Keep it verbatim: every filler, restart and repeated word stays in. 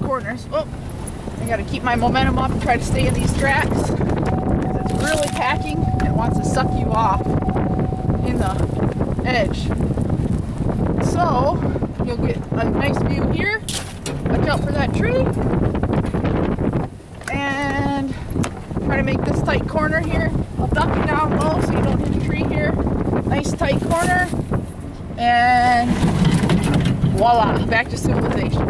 corners. Oh, I gotta keep my momentum up and try to stay in these tracks. It's really packing and it wants to suck you off in the edge. So you'll get a nice view here. Watch out for that tree. And try to make this tight corner here. I'll duck you down low so you don't hit the tree here. Nice tight corner. And voila, back to civilization.